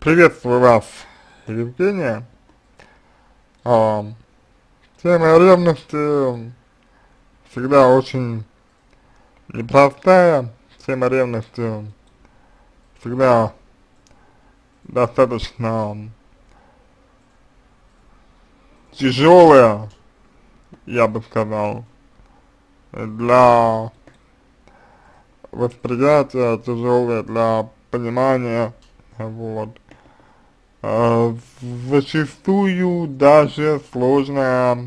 Приветствую вас, Евгения. А, Тема ревности всегда очень непростая. Тема ревности всегда достаточно тяжелая, я бы сказал, для восприятия, тяжелая для понимания, вот. Зачастую даже сложная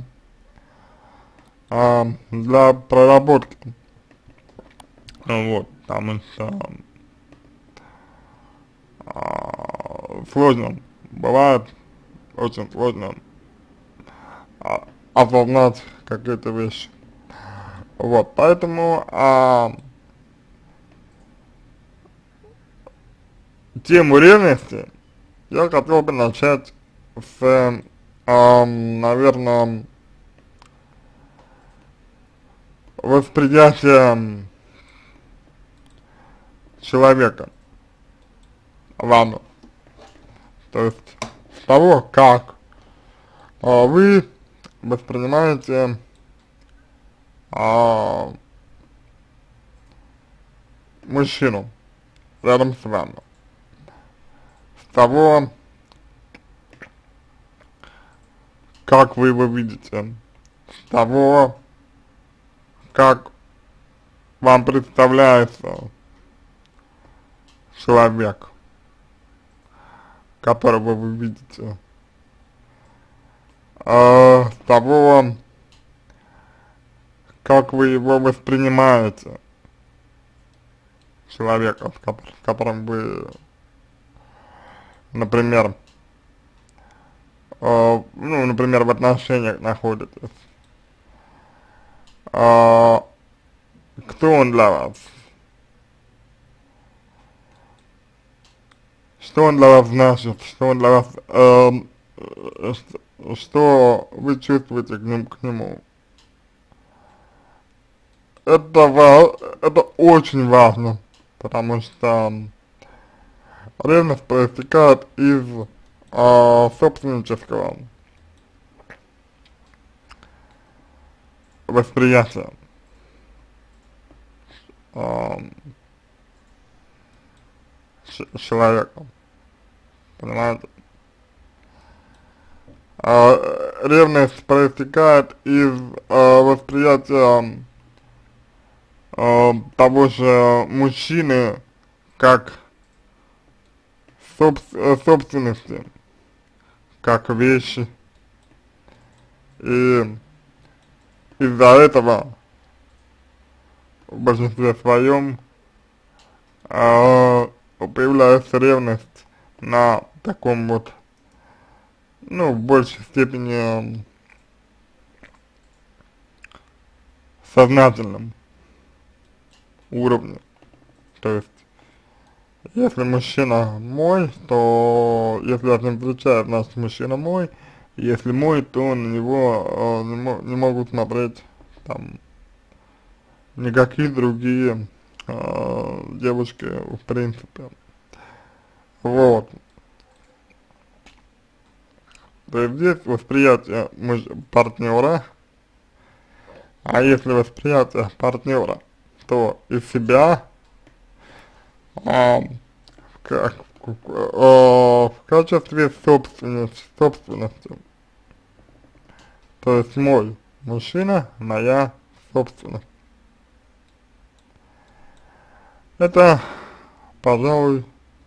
для проработки. Вот, потому что сложно, бывает очень сложно осознать какие-то вещи. Вот, поэтому тему ревности я хотел бы начать с, наверное, восприятия человека, вами. То есть с того, как вы воспринимаете а, мужчину рядом с вами. С того, как вы его видите. С того, как вам представляется человек, которого вы видите. С того, как вы его воспринимаете, человека, с которым вы, например, ну, например, в отношениях находитесь. Кто он для вас? Что он для вас значит? Что он для вас, что вы чувствуете к нему? Это очень важно, потому что ревность проистекает из собственнического восприятия человека, понимаете? Ревность проистекает из восприятия того же мужчины как собственности, как вещи, и из-за этого в большинстве своем появляется ревность на таком вот, ну, в большей степени сознательном уровне. То есть, если мужчина мой, то если я с ним встречаюсь, значит мужчина мой. Если мой, то на него не могут смотреть там никакие другие девушки в принципе. Вот. То есть здесь восприятие партнера, а если восприятие партнера, то из себя как в качестве собственности. То есть мой мужчина, моя собственность. Это, пожалуй,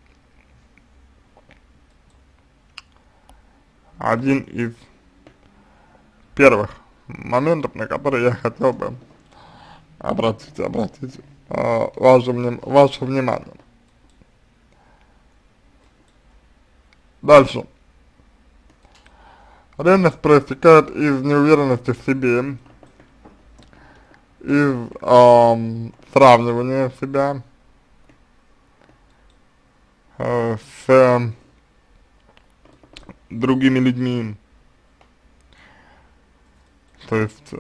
один из первых моментов, на которые я хотел бы обратить ваше внимание. Дальше. Ревность проистекает из неуверенности в себе, из сравнивания себя с другими людьми. То есть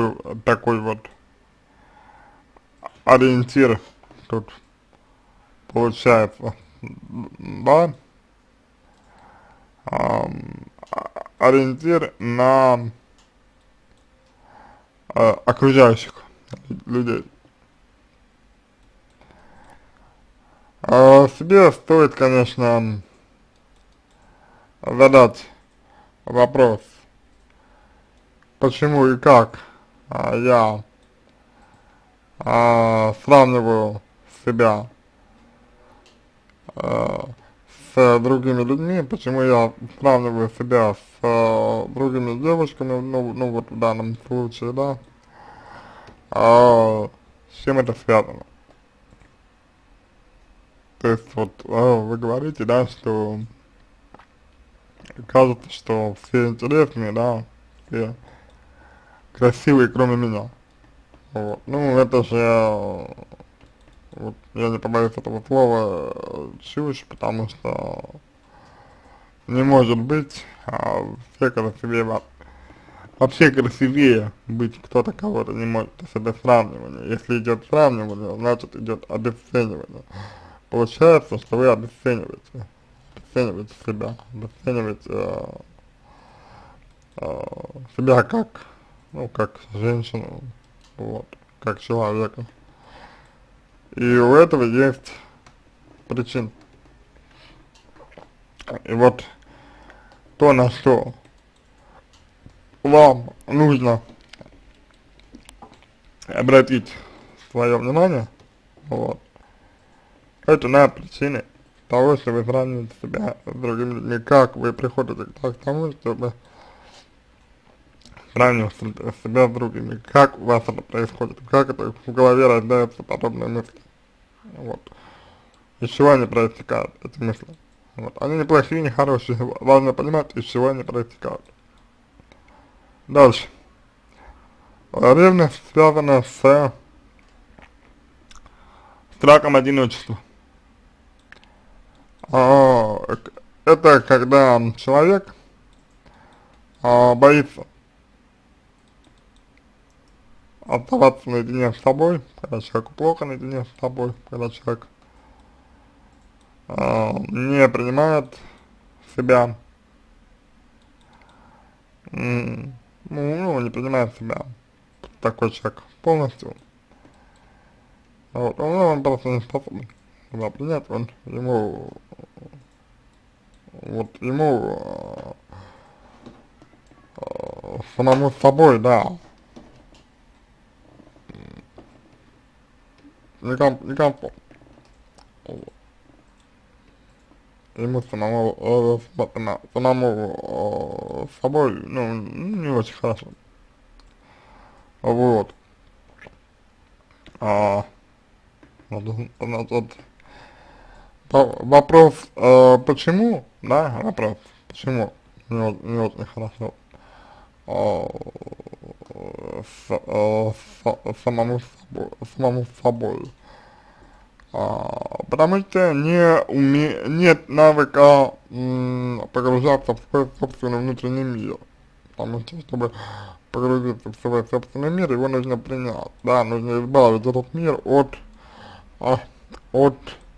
такой вот ориентир тут получается, да, ориентир на окружающих людей. Себе стоит, конечно, задать вопрос, почему и как я сравниваю себя с другими людьми, почему я сравниваю себя с другими девушками, ну вот в данном случае, да, с чем это связано. То есть вот вы говорите, да, что кажется, что все интересные, да, все красивые, кроме меня. Вот. Ну, это же, вот, я не побоюсь этого слова, чушь, потому что не может быть все красивее вас. Вообще красивее быть кто-то кого-то не может, то есть это сравнивание. Если идет сравнивание, значит идет обесценивание. Получается, что вы обесцениваете себя, обесцениваете себя как, ну, как женщину, вот, как человека. И у этого есть причин. И вот то, на что вам нужно обратить свое внимание, вот, это на причины того, что вы сравниваете себя с другими людьми, как вы приходите к тому, чтобы сравнивать себя с другими, как у вас это происходит, как это в голове рождаются подобные мысли, вот, из чего они проистекают, эти мысли. Вот. Они не плохие, не хорошие, важно понимать, из чего они проистекают. Дальше. Ревность связана с страхом одиночества. Это когда человек боится оставаться наедине с собой, когда человеку плохо наедине с собой, когда человек не принимает себя, ну, не принимает себя, такой человек полностью, вот, он просто не способен себя принять, ему самому с собой, да, некомфортно, ему самому с собой, ну, не очень хорошо, вот, значит, вопрос, почему, да, вопрос, почему не очень хорошо, самому собой, потому что нет навыка погружаться в свой собственный внутренний мир, потому что, чтобы погрузиться в свой собственный мир, его нужно принять, да, нужно избавить этот мир от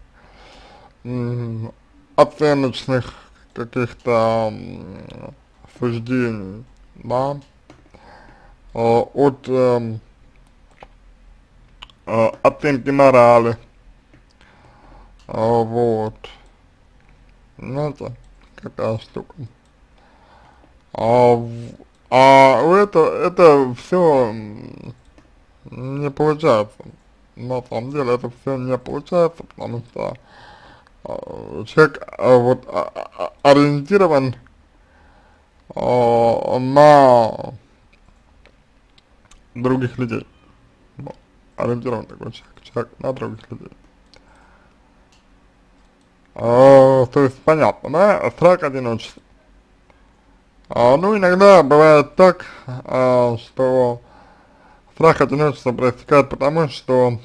оценочных каких-то суждений, да, от оценки морали, вот, знаете, какая штука. Это все не получается, на самом деле это все не получается, потому что человек вот ориентирован на других людей, вот, ориентирован такой человек на других людей. То есть понятно, да, страх одиночества. Ну, иногда бывает так, что страх одиночества проистекает потому, что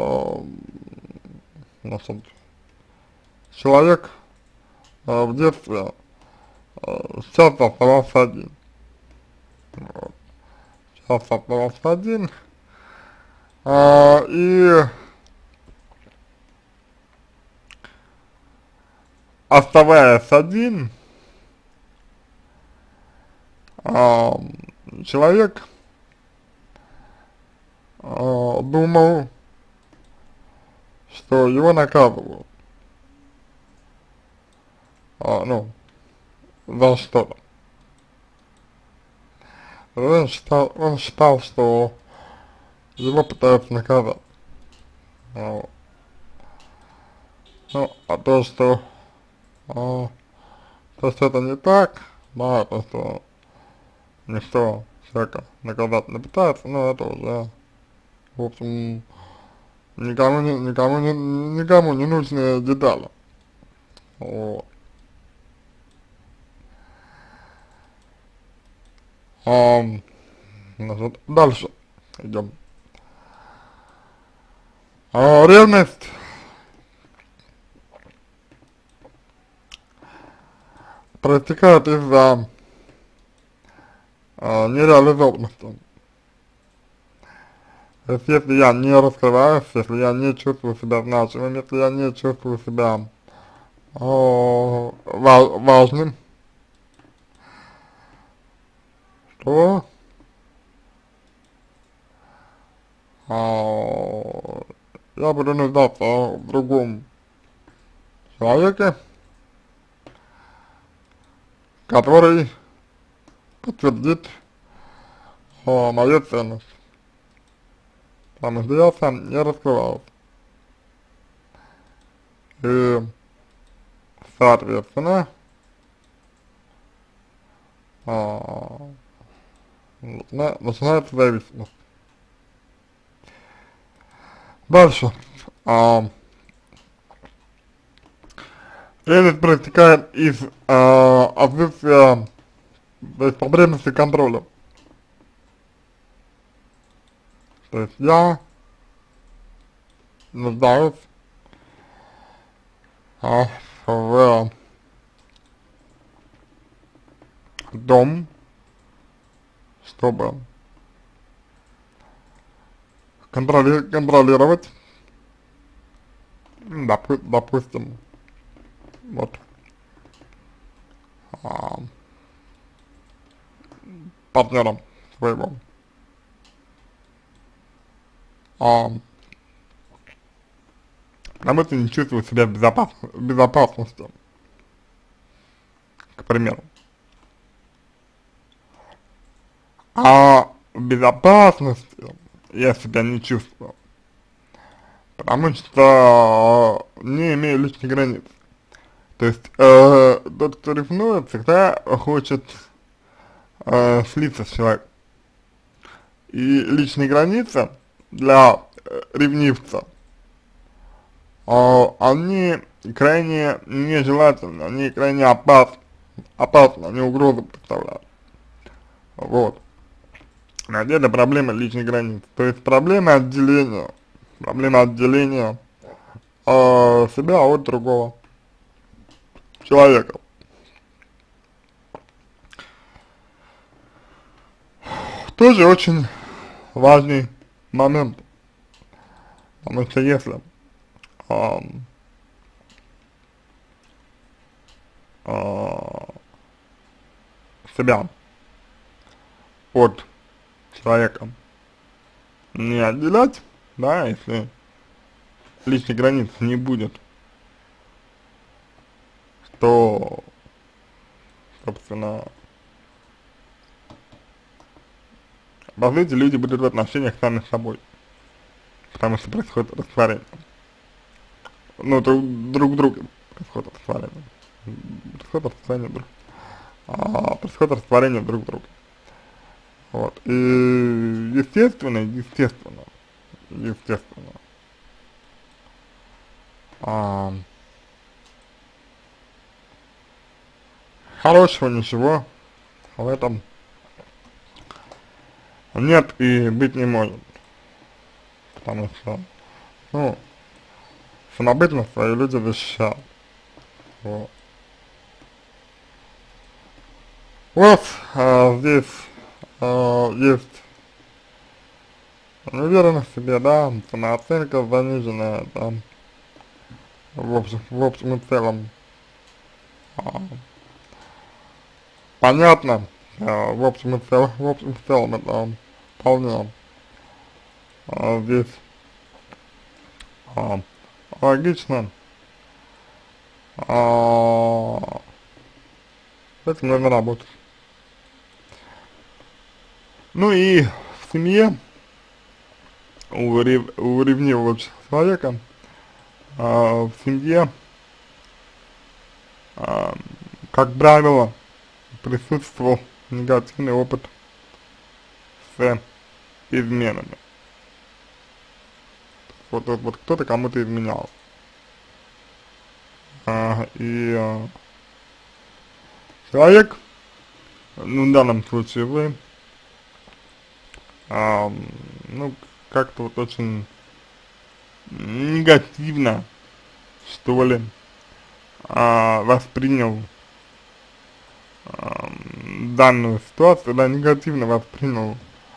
значит, человек в детстве часто оставался один. Вот. Часто оставался один. И оставаясь один, человек думал, что его наказывают, ну, за что-то. Он считал, что его пытаются наказать. Вот. Ну, а то, что это не так, да, то, что никто человека наказать не пытается, ну, это уже, в общем, никому не нужные детали. Вот. Значит, дальше идем. Ревность проистекает из-за нереализованности. То есть, если я не раскрываюсь, если я не чувствую себя значимым, если я не чувствую себя важным, то я буду нуждаться в другом человеке, который подтвердит мою ценность. Потому что я сам не раскрывался. И, соответственно, начинается зависимость. Дальше. Ревность проистекает из отсутствия, то есть потребности контроля. То есть я нуждаюсь в том, чтобы контролировать, допустим, вот, партнера своего. Потому что не чувствую себя в безопасности, к примеру. А в безопасности я себя не чувствую, потому что не имею личных границ. То есть, тот, кто ревнует, всегда хочет слиться с человеком. И личные границы для ревнивца, они крайне нежелательны, они крайне опасны, они угрозу представляют. Вот. На деле проблема личных границ. То есть проблема отделения себя от другого человека. Тоже очень важный момент, потому что если себя от человека не отделять, да, если личных границ не будет, то, собственно, по сути, люди будут в отношениях сами с собой, потому что происходит растворение. Ну, друг в друге происходит растворение. Происходит растворение друг в друге. Вот. И естественно, хорошего ничего в этом нет и быть не может. Потому что, ну, самобытно свои люди защищают. Вот. Вот, здесь есть неуверенность в себе, да, самооценка заниженная, да, в общем и целом. понятно, в общем и целом, это вполне здесь а, логично. С этим нужно работать. Ну и в семье у ревнивого человека, в семье, как правило, присутствовал негативный опыт с изменами. Вот кто-то кому-то изменял. Человек, ну в данном случае вы, ну как-то вот очень негативно, что ли, воспринял данную ситуацию, да, негативно воспринял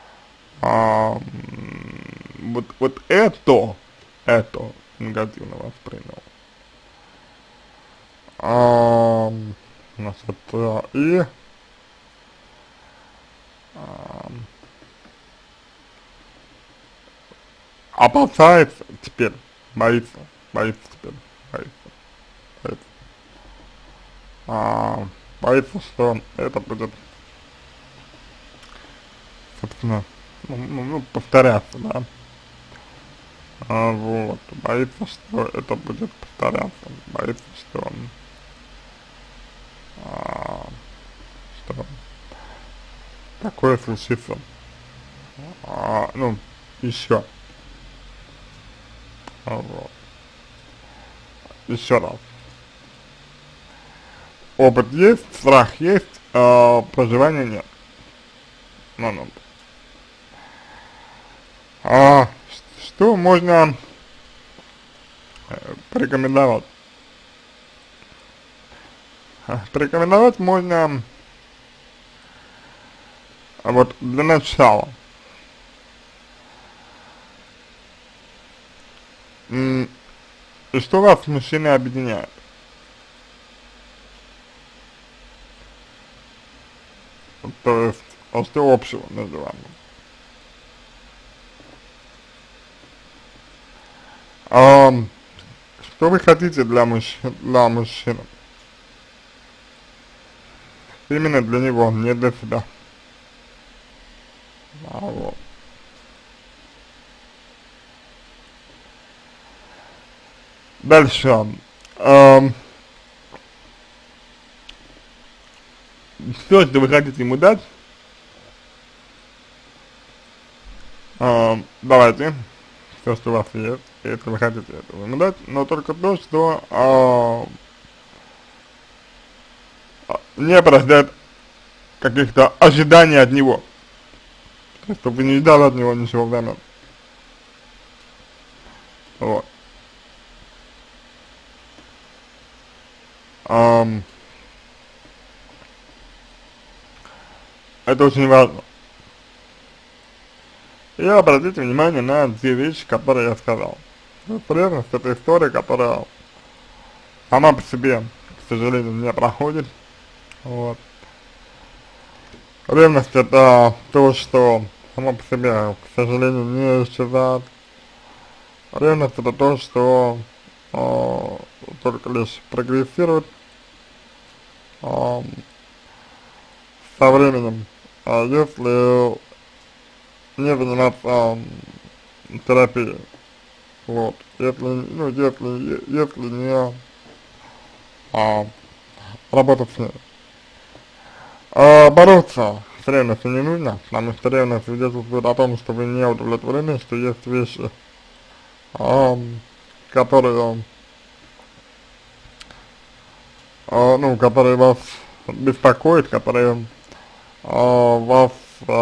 вот это негативно воспринял. Значит, и опасается теперь, боится теперь, боится, боится, что это будет, собственно, ну, повторяться, да. Вот, боится, что это будет повторяться, боится, что такое случится, ну, еще, вот, еще раз. Опыт есть, страх есть, проживания нет. Ну, что можно порекомендовать? Порекомендовать можно вот для начала и что вас с мужчиной объединяет? То есть, что общего между вами? Что вы хотите для мужчины? Именно для него, не для себя. Вот. Дальше. Все, что вы хотите ему дать, давайте. Все, что у вас есть, если вы хотите этого ему дать, но только то, что не порождает каких-то ожиданий от него. То есть, чтобы вы не ждали от него ничего взамен. Вот. Это очень важно. И обратите внимание на те вещи, которые я сказал. Ревность — это история, которая сама по себе, к сожалению, не проходит. Вот. Ревность — это то, что само по себе, к сожалению, не исчезает. Ревность — это то, что только лишь прогрессирует со временем. А если не заниматься терапией, вот, если не работать с ней. Бороться с ревностью не нужно, потому что ревность свидетельствует о том, что вы не удовлетворены, что есть вещи, которые, которые вас беспокоят, которые вас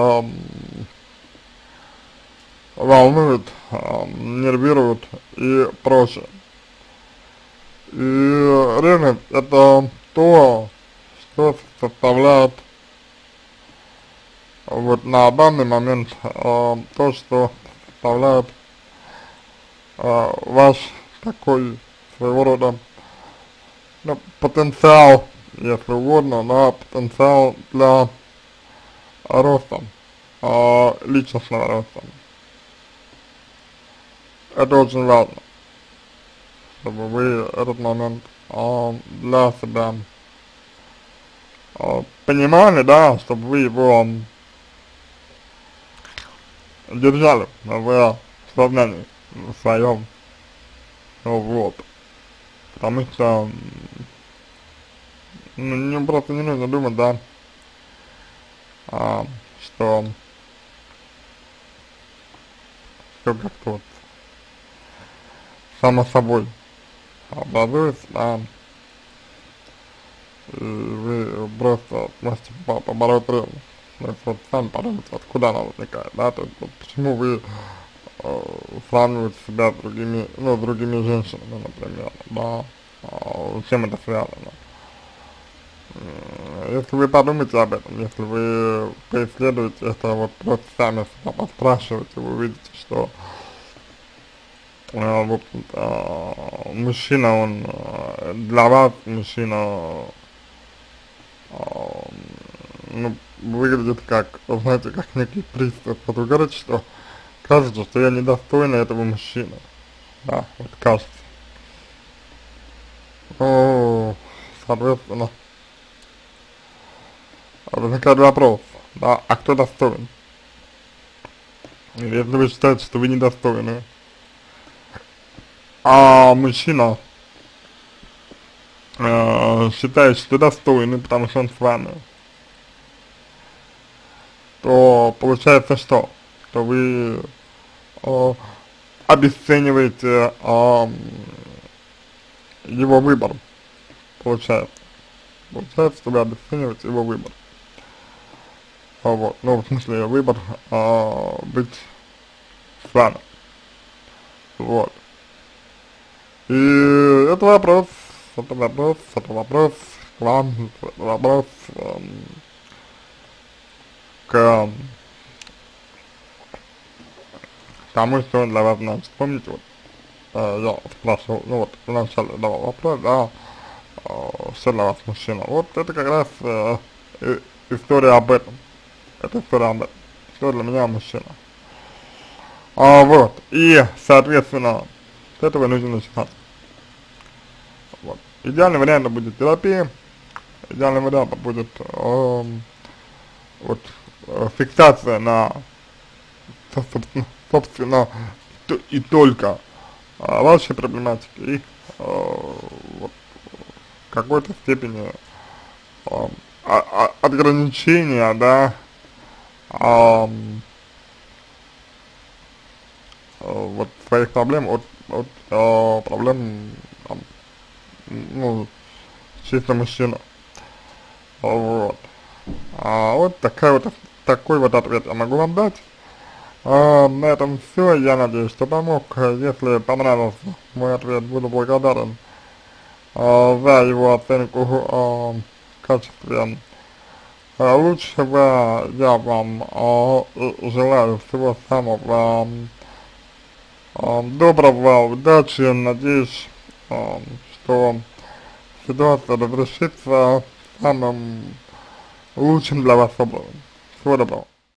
волнуют, нервируют и прочее. И ревность — это то, что составляет вот на данный момент то, что составляет ваш такой своего рода потенциал если угодно, на потенциал для роста, личностного роста. Это очень важно, чтобы вы этот момент для себя понимали, да, чтобы вы его держали в сознании своем, вот, потому что, ну, просто не нужно думать, да, что все как-то вот само собой образуется, да, и вы просто можете побороть ревность. То есть вот сами подумайте, откуда она возникает, да, то есть вот почему вы сравниваете себя с другими, ну, с другими женщинами, например, да, с чем это связано. Если вы подумаете об этом, если вы поисследуете это, вот просто сами себя поспрашиваете, вы увидите, что в общем-то, мужчина, он для вас, мужчина, ну, выглядит как, знаете, как некий пристав. Вот вы говорите, что кажется, что я недостойна этого мужчины, да, вот кажется. Ну, соответственно, возникает вопрос, да, а кто достоин? Если вы считаете, что вы недостойны, а мужчина считает, что достойный, потому что он с вами, то получается что? Что вы обесцениваете его выбор, получается. Получается, что вы обесцениваете его выбор. Вот, ну, в смысле, выбор быть с вами. Вот. И это вопрос к вам, это вопрос к тому, что для вас значит. Помните, вот, я спрашивал, ну вот, вначале давал вопрос, да, что для вас мужчина. Вот это как раз история об этом. Это история об этом. Что для меня мужчина. Вот. И, соответственно, с этого нужно начинать. Вот. Идеальный вариант будет терапия. Идеальный вариант будет вот, фиксация на, собственно, и только вашей проблематики и вот, в какой-то степени ограничения, да, вот своих проблем от проблем, ну, чисто мужчина. Вот. Вот такой вот ответ я могу вам дать. На этом все. Я надеюсь, что помог. Если понравился мой ответ, буду благодарен за его оценку в качестве лучшего. Я вам желаю всего самого доброго, удачи. Надеюсь, что ситуация разрешится самым лучшим для вас образом. Всего доброго.